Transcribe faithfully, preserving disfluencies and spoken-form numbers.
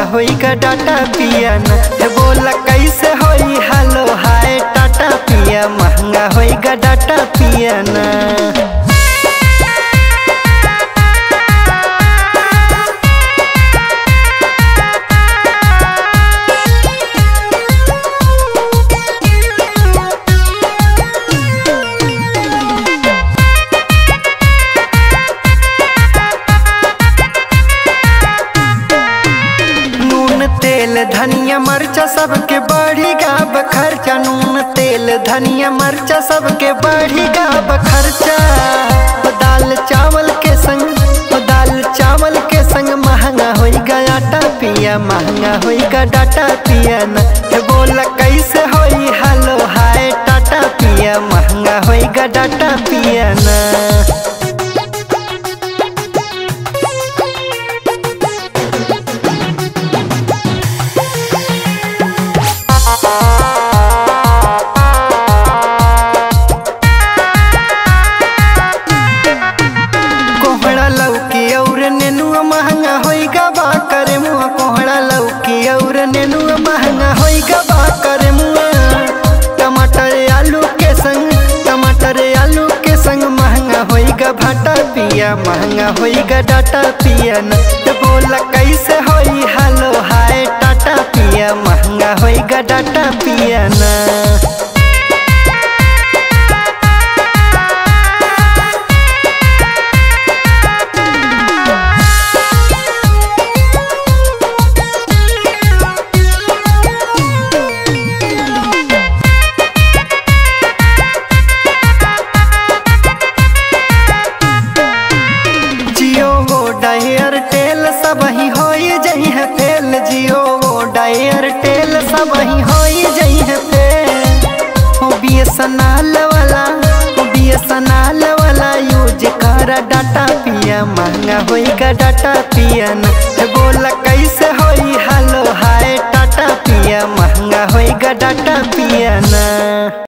होइगा data पिया ना। हे बोला कैसे होई हेलो हाय टाटा पिया, महंगा होइगा डाटा पिया ना। तेल धनिया मरचा सबके बढ़ी गा खर्चा, नून तेल धनिया मरचा सबके बढ़ी गा खर्चा। दाल चावल के संग दाल चावल के संग महंगा होइगा आटा पिया, महंगा होइगा डाटा पिया ना। हे बोला कैसे होई हेलो हाय टाटा पिया, महंगा होइगा डाटा पिया ना। कोहड़ा लौकी और नेनुआ महंगा होइगा बा करे मुआ, कोहड़ा लौकी और नेनुआ महंगा होइगा बा करे मुआ। टमाटर आलू के संग टमाटर आलू के संग महंगा होइगा भाटा पिया, महंगा होइगा डाटा पिया ना। तो बोला कैसे होई हेलो हाय टाटा पिया, महंगा होइगा डाटा पिया ना। एयरटेल सब ही होई जही है फेल, जियो वो एयरटेल सब ही होई जही है फेल। ओ बीएसएनएल वाला ओ बीएसएनएल वाला यूज कर डाटा पिया, महंगा होइगा डाटा पिया ना। बोला कैसे होई हेलो हाय टाटा पिया, महंगा होइगा डाटा पिया ना।